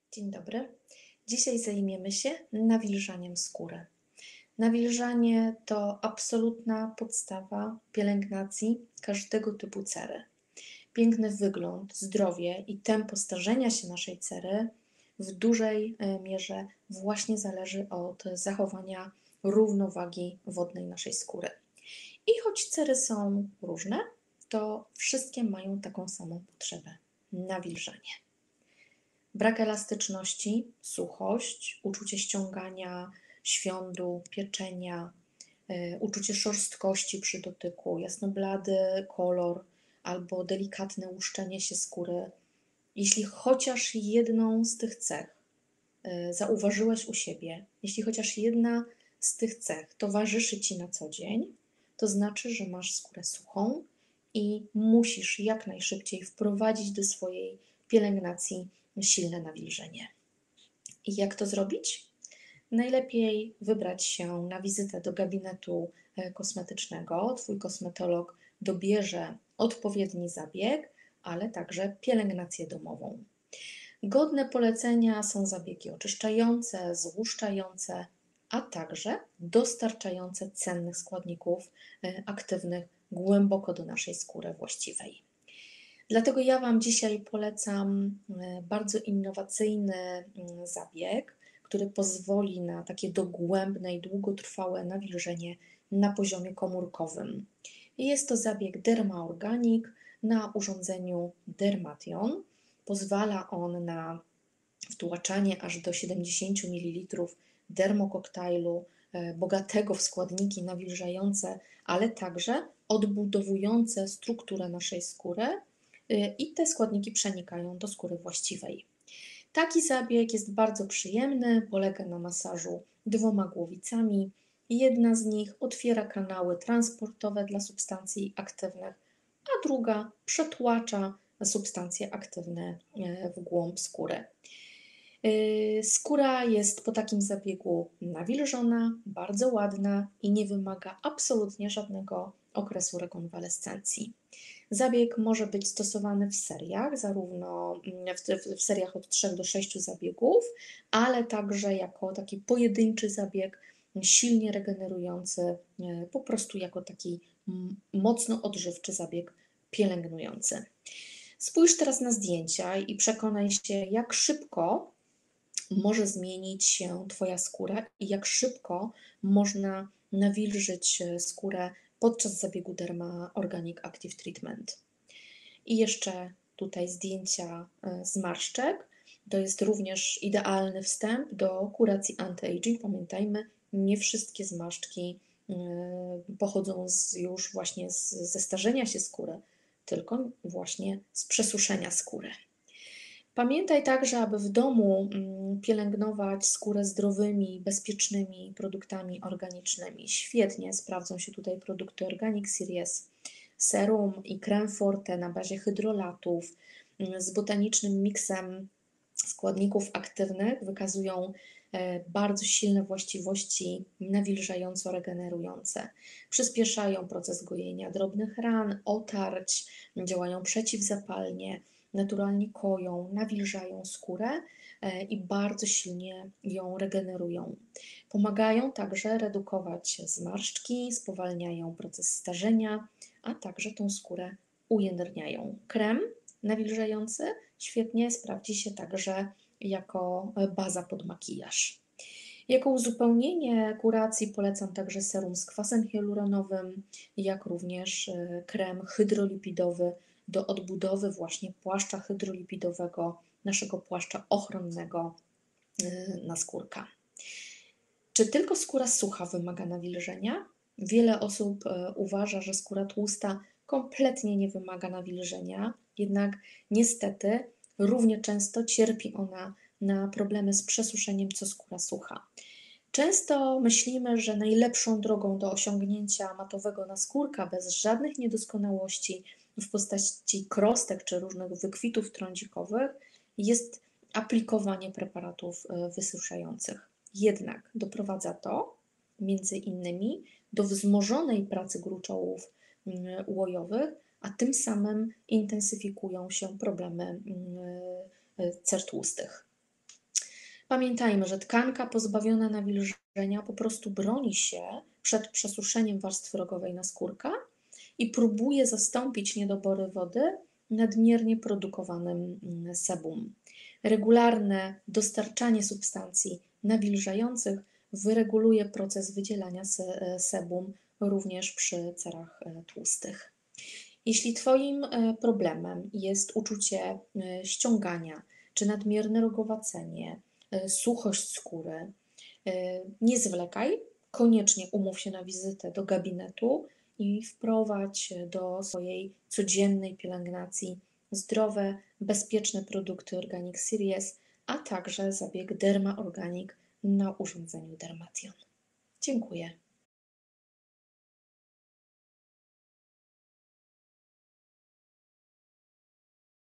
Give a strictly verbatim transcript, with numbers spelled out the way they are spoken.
Dzień dobry. Dzisiaj zajmiemy się nawilżaniem skóry. Nawilżanie to absolutna podstawa pielęgnacji każdego typu cery. Piękny wygląd, zdrowie i tempo starzenia się naszej cery w dużej e, mierze właśnie zależy od zachowania równowagi wodnej naszej skóry. I choć cery są różne, to wszystkie mają taką samą potrzebę: nawilżanie. Brak elastyczności, suchość, uczucie ściągania, świądu, pieczenia, y, uczucie szorstkości przy dotyku, jasnoblady kolor albo delikatne łuszczenie się skóry. Jeśli chociaż jedną z tych cech y, zauważyłeś u siebie, jeśli chociaż jedna z tych cech towarzyszy Ci na co dzień, to znaczy, że masz skórę suchą i musisz jak najszybciej wprowadzić do swojej pielęgnacji silne nawilżenie. I jak to zrobić? Najlepiej wybrać się na wizytę do gabinetu kosmetycznego. Twój kosmetolog dobierze odpowiedni zabieg, ale także pielęgnację domową. Godne polecenia są zabiegi oczyszczające, złuszczające, a także dostarczające cennych składników aktywnych głęboko do naszej skóry właściwej. Dlatego ja Wam dzisiaj polecam bardzo innowacyjny zabieg, który pozwoli na takie dogłębne i długotrwałe nawilżenie na poziomie komórkowym. Jest to zabieg Derma Organic na urządzeniu Dermation. Pozwala on na wtłaczanie aż do siedemdziesiąt mililitrów dermokoktajlu, bogatego w składniki nawilżające, ale także odbudowujące strukturę naszej skóry, i te składniki przenikają do skóry właściwej. Taki zabieg jest bardzo przyjemny, polega na masażu dwoma głowicami. Jedna z nich otwiera kanały transportowe dla substancji aktywnych, a druga przetłacza substancje aktywne w głąb skóry. Skóra jest po takim zabiegu nawilżona, bardzo ładna i nie wymaga absolutnie żadnego okresu rekonwalescencji. Zabieg może być stosowany w seriach, zarówno w, w seriach od trzech do sześciu zabiegów, ale także jako taki pojedynczy zabieg, silnie regenerujący, po prostu jako taki mocno odżywczy zabieg pielęgnujący. Spójrz teraz na zdjęcia i przekonaj się, jak szybko może zmienić się Twoja skóra i jak szybko można nawilżyć skórę podczas zabiegu Derma Organic Active Treatment. I jeszcze tutaj zdjęcia zmarszczek. To jest również idealny wstęp do kuracji anti-aging. Pamiętajmy, nie wszystkie zmarszczki pochodzą z, już właśnie z, ze starzenia się skóry, tylko właśnie z przesuszenia skóry. Pamiętaj także, aby w domu pielęgnować skórę zdrowymi, bezpiecznymi produktami organicznymi. Świetnie sprawdzą się tutaj produkty Organic Series, serum i creme forte na bazie hydrolatów z botanicznym miksem składników aktywnych. Wykazują bardzo silne właściwości nawilżająco-regenerujące. Przyspieszają proces gojenia drobnych ran, otarć, działają przeciwzapalnie, naturalnie koją, nawilżają skórę i bardzo silnie ją regenerują. Pomagają także redukować zmarszczki, spowalniają proces starzenia, a także tą skórę ujędrniają. Krem nawilżający świetnie sprawdzi się także jako baza pod makijaż. Jako uzupełnienie kuracji polecam także serum z kwasem hialuronowym, jak również krem hydrolipidowy do odbudowy właśnie płaszcza hydrolipidowego, naszego płaszcza ochronnego naskórka. Czy tylko skóra sucha wymaga nawilżenia? Wiele osób uważa, że skóra tłusta kompletnie nie wymaga nawilżenia, jednak niestety równie często cierpi ona na problemy z przesuszeniem co skóra sucha. Często myślimy, że najlepszą drogą do osiągnięcia matowego naskórka bez żadnych niedoskonałości w postaci krostek czy różnych wykwitów trądzikowych jest aplikowanie preparatów wysuszających. Jednak doprowadza to między innymi do wzmożonej pracy gruczołów łojowych, a tym samym intensyfikują się problemy cer tłustych. Pamiętajmy, że tkanka pozbawiona nawilżenia po prostu broni się przed przesuszeniem warstwy rogowej naskórka i próbuje zastąpić niedobory wody nadmiernie produkowanym mm, sebum. Regularne dostarczanie substancji nawilżających wyreguluje proces wydzielania se- sebum również przy cerach e, tłustych. Jeśli Twoim e, problemem jest uczucie e, ściągania czy nadmierne rogowacenie, e, suchość skóry, e, nie zwlekaj, koniecznie umów się na wizytę do gabinetu i wprowadź do swojej codziennej pielęgnacji zdrowe, bezpieczne produkty Organic Series, a także zabieg Derma Organic na urządzeniu Dermation. Dziękuję.